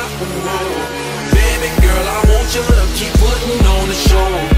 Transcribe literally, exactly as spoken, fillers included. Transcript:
Baby girl, I want you to keep putting on the show.